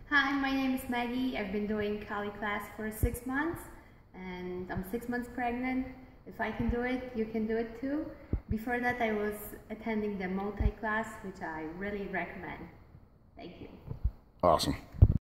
Hi, my name is Maggie. I've been doing Kali class for 6 months and I'm 6 months pregnant. If I can do it, you can do it too. Before that, I was attending the multi class, which I really recommend. Thank you. Awesome.